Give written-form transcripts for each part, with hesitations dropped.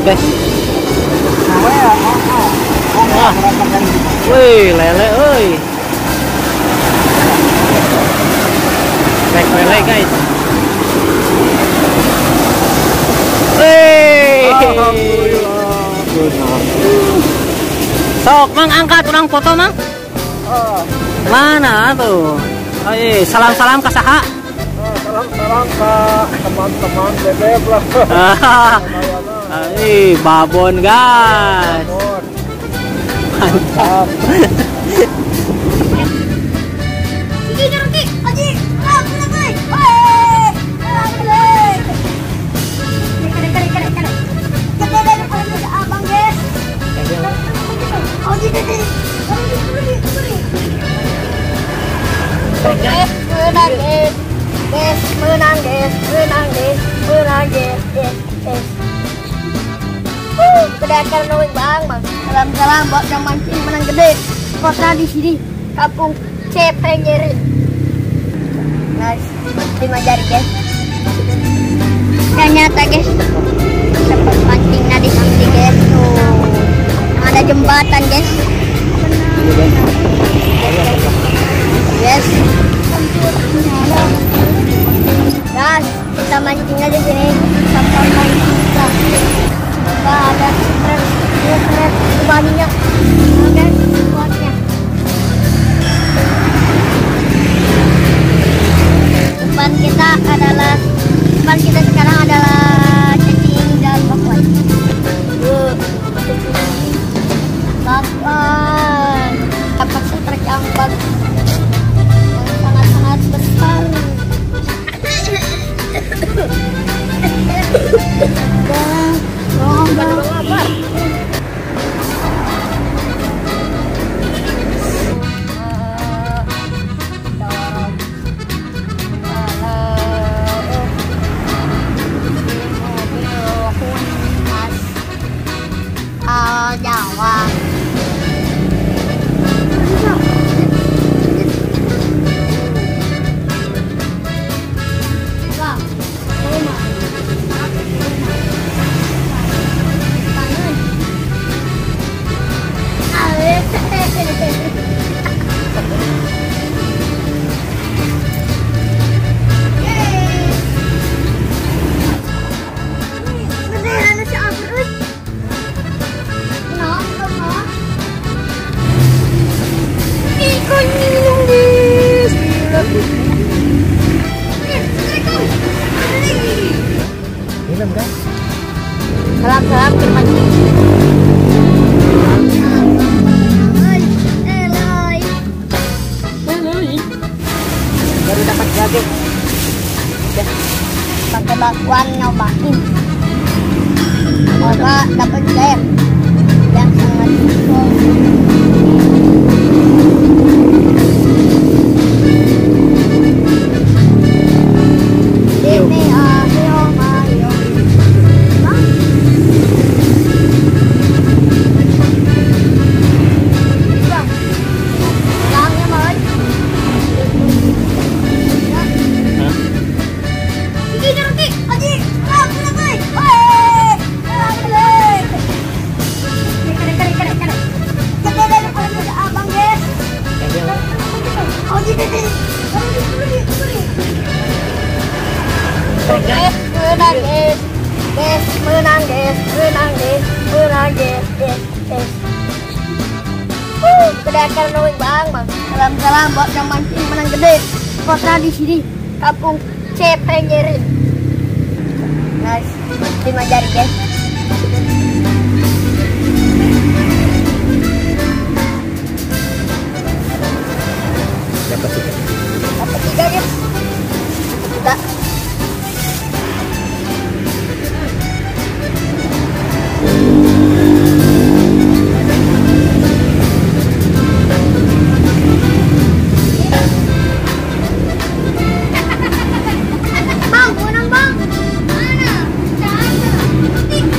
guys. Wih, lele euy. Rek lele guys. Wih. Sok, Mang angkat orang foto, Mang. Mana tuh? Ayo, salam-salam ke saha? Salam-salam ke teman-teman bebek lah. Ayo, babon guys. Mantap. Kedakan Noing Bang. Salam-salam buat yang mancing menang gede. Kota di sini, kampung Cepengere. Guys, 5 jari guys. Ternyata guys, sempat mancingnya di sini guys. Tuh, ada jembatan guys. Yes. Guys, kita mancingnya di sini. Sampai mancing kita. Ada seret banyak. Oke, buatnya. Depan kita sekarang adalah cacing dan bakwan. Bakwan. Dapat terjambak yang sangat-sangat besar. Jawa. Salam-salam ke mancing. Baru dapat gage. Pakai bakwan nyobain. Semoga dapat gaya yang sangat simpel. Kedakan Noing Bang. Salam-salam buat yang mancing menang gede. Kota di sini, kampung Cepengere. Guys, 5 jari guys. Dapat 3 guys. Kita Bang, menang Bang. Mana? Jangan.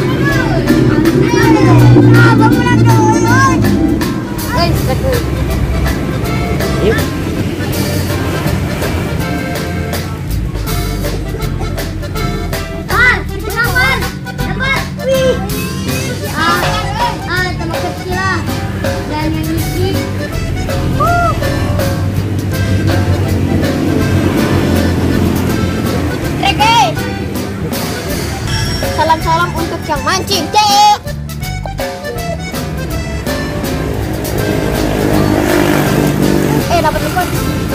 salam untuk yang mancing. Cek. Dapat telepon.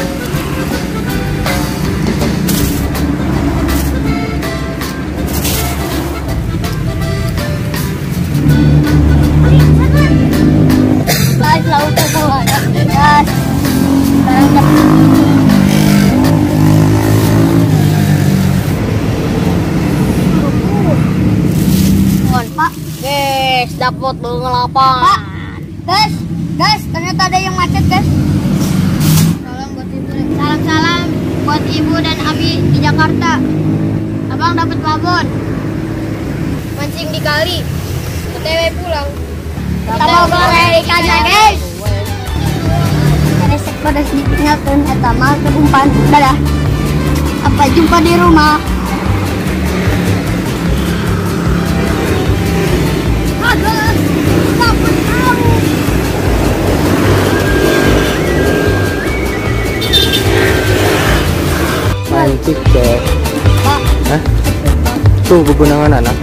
Guys, laut ke bawah. Guys. Pak, Guys, dapat ngelapan. Pak, guys, ternyata ada yang macet, guys. Salam buat ibu dan abi di Jakarta. Abang dapat babon. Mancing di kali. OTW pulang. Kita mau goreng ikannya, guys. Resep pada sedikitnya ternyata mah keumpan. Dadah. Sampai jumpa di rumah. Mancing deh. Hah? Tuh begunangan anak.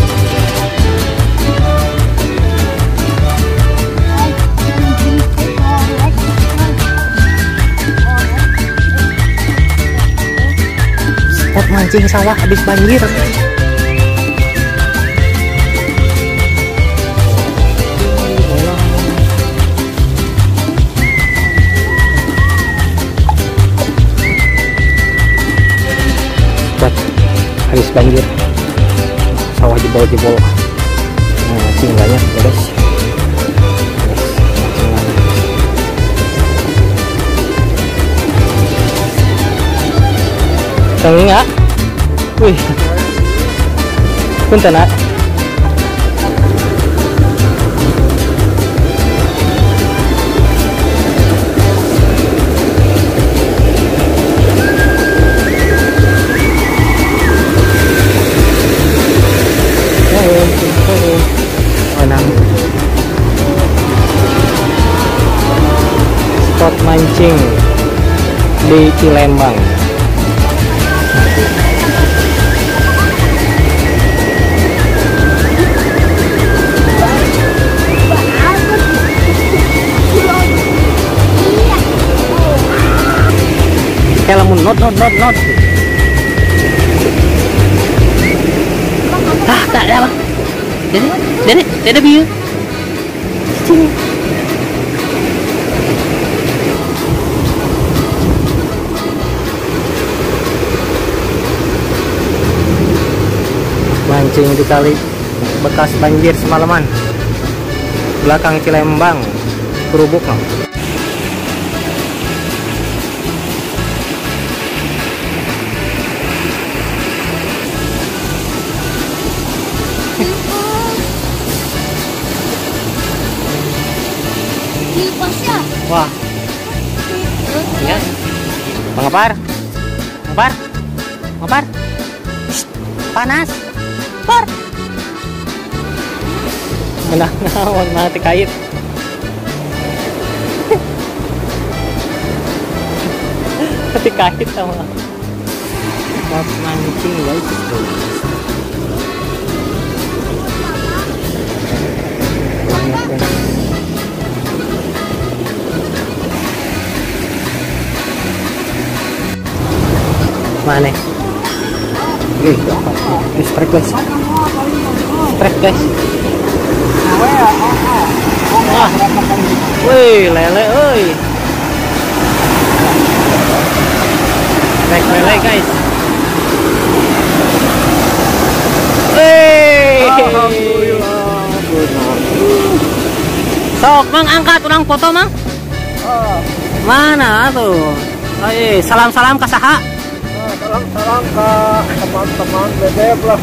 Spot mancing sawah habis banjir. Habis banjir, sawah jebol-jebol. Mancing banyak ya guys. Tangi nggak? Wih, punten nak. Spot mancing di Cilembang. Kayak lamun not. Ah, tak ada apa. Dede biu. Sini. Mancing di kali bekas banjir semalaman. Belakang Cilembang, Kerubuk no. Wah. Ya. Ngapar? Panas. Par. Menang mati kait. Mati kait sama. Pas mancing guys. Mana? Strike guys. Wah. Wih, lele euy. Strike lele guys. Sok, Mang angkat urang foto, Mang. Mana tuh? Salam-salam ka saha? Salam ke teman-teman bebek lah.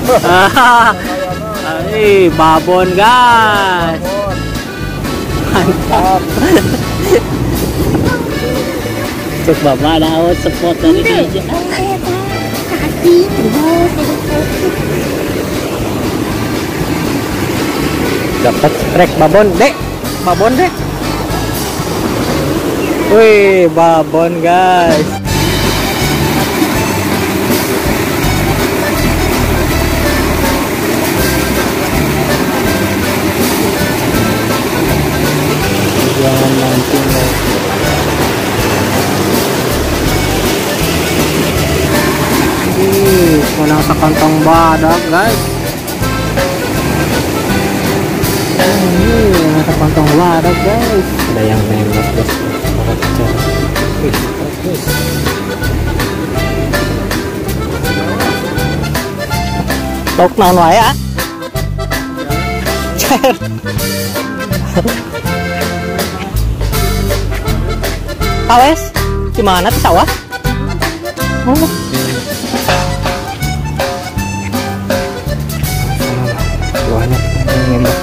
Babon guys. Mantap. Cek bapak daud spot tadi aja. Dapat strike babon, Dek. Wih, babon guys. kantong badak guys. Ini mata kantong badak guys. Ada yang nembak guys. Tok naon wae ah. Awes, gimana tuh sawah? Oh. Banyak nembak.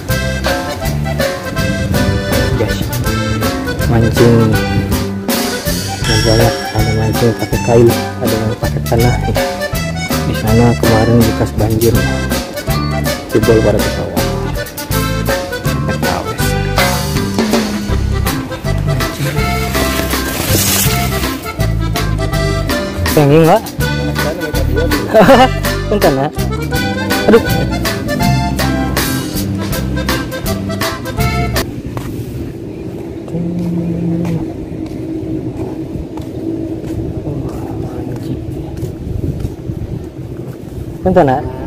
Guys, mancing. Banyak ada mancing pakai kail, ada yang pakai tanah. Di sana kemarin bekas banjir, jebol pada ke sawah. Pengen nggak? Bentar ya. Aduh. Bentar ya.